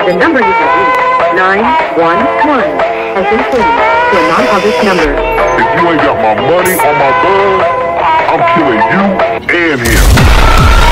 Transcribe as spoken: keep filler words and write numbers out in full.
The number you have reached, nine one one, has been changed to a non-obvious number. If you ain't got my money or my bug, I'm killing you and him.